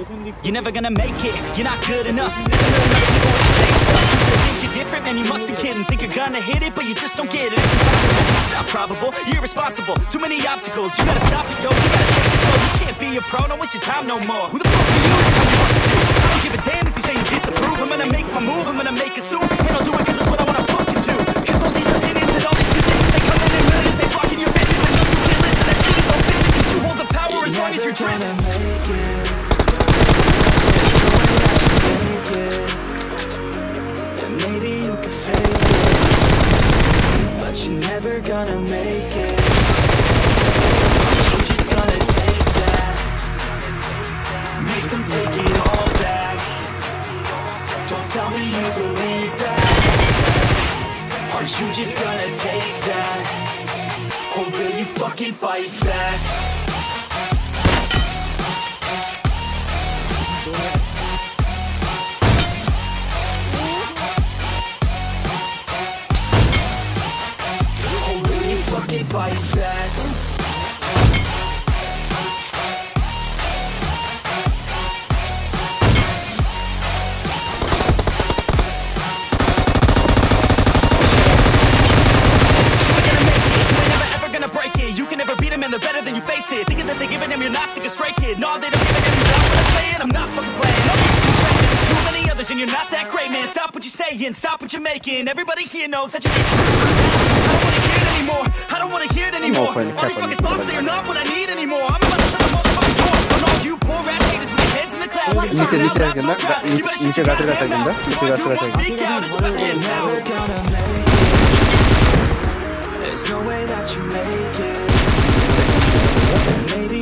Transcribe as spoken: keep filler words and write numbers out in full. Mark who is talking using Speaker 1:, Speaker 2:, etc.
Speaker 1: You're never gonna make it, you're not good enough. There's a million other people with the same stuff. You think you're different, man, you must be kidding. Think you're gonna hit it, but you just don't get it. It's impossible, it's not probable, you're irresponsible. Too many obstacles, you gotta stop it, yo. You gotta take it slow, you can't be a pro, don't waste your time no more. Who the fuck are you to tell me what to do? I don't give a damn if you say you disapprove. I'm gonna make my move, I'm gonna make it soon. And I'll do it cause it's what I wanna fucking do. Cause all these opinions and all these positions, they come in in millions, they blocking your vision. But no, you can't listen, that shit is all fiction. Cause you hold the power as long as you're driven.
Speaker 2: Maybe you can fake it, but you're never gonna make it. You're just gonna take that, make them take it all back. Don't tell me you believe that. Are you just gonna take that, or will you fucking fight back? Fight back. They're better than you face it. Thinking that they giving him, you're not thinking straight, kid. No, they don't give a damn. You know what I'm saying? I'm not fucking playing. No, there's too many others and you're not that great, man. Stop what you're saying, stop what you're making. Everybody here knows that you're I don't wanna hear it anymore. I don't wanna hear it anymore. All these fucking thoughts, they are not what I need anymore. I'm about to shut the motherfucking door on all you poor ass haters with your heads in the clouds. I'm
Speaker 3: नीचे
Speaker 2: sorry,
Speaker 3: नीचे
Speaker 2: I'm not so proud. You better shut
Speaker 3: नीचे
Speaker 2: your
Speaker 3: गात्र
Speaker 2: mouth.
Speaker 3: गात्र गिंदा नीचे गात्र गात्र
Speaker 2: Speak out, it's about to get sour. There's no way that you make it. Maybe